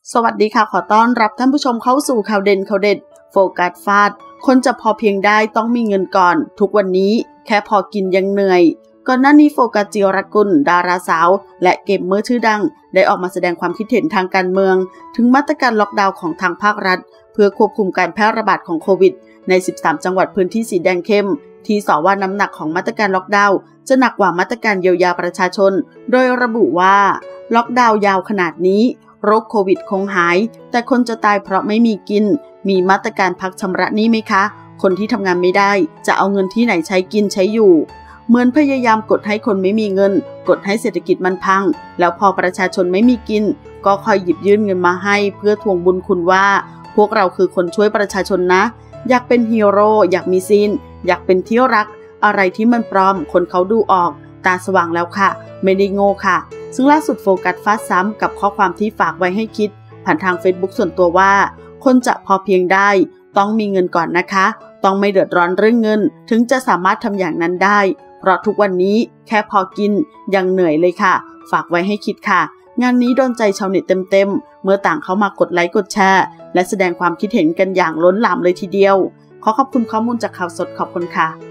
สวัสดีค่ะขอต้อนรับท่านผู้ชมเข้าสู่ข่าวเด่นข่าวเด็ดโฟกัสฟาดคนจะพอเพียงได้ต้องมีเงินก่อนทุกวันนี้แค่พอกินยังเหนื่อยก่อนหน้านี้โฟกัสจิรกุลดาราสาวและเกมเมอร์ชื่อดังได้ออกมาแสดงความคิดเห็นทางการเมืองถึงมาตรการล็อกดาวน์ของทางภาครัฐเพื่อควบคุมการแพร่ระบาดของโควิดใน13จังหวัดพื้นที่สีแดงเข้มที่สอว่าน้ำหนักของมาตรการล็อกดาวน์จะหนักกว่ามาตรการเยียวยาประชาชนโดยระบุว่าล็อกดาวน์ยาวขนาดนี้โรคโควิดคงหายแต่คนจะตายเพราะไม่มีกินมีมาตรการพักชำระหนี้ไหมคะคนที่ทำงานไม่ได้จะเอาเงินที่ไหนใช้กินใช้อยู่เหมือนพยายามกดให้คนไม่มีเงินกดให้เศรษฐกิจมันพังแล้วพอประชาชนไม่มีกินก็คอยหยิบยื่นเงินมาให้เพื่อทวงบุญคุณว่าพวกเราคือคนช่วยประชาชนนะอยากเป็นฮีโร่อยากมีซีนอยากเป็นที่รักอะไรที่มันปลอมคนเขาดูออกตาสว่างแล้วค่ะไม่ได้โง่ค่ะซึ่งล่าสุดโฟกัสฟาดซ้ำกับข้อความที่ฝากไว้ให้คิดผ่านทาง Facebook ส่วนตัวว่าคนจะพอเพียงได้ต้องมีเงินก่อนนะคะต้องไม่เดือดร้อนเรื่องเงินถึงจะสามารถทำอย่างนั้นได้เพราะทุกวันนี้แค่พอกินยังเหนื่อยเลยค่ะฝากไว้ให้คิดค่ะงานนี้โดนใจชาวเน็ตเต็มๆเมื่อต่างเข้ามากดไลค์กดแชร์และแสดงความคิดเห็นกันอย่างล้นหลามเลยทีเดียวขอขอบคุณข้อมูลจากข่าวสดขอบคุณค่ะ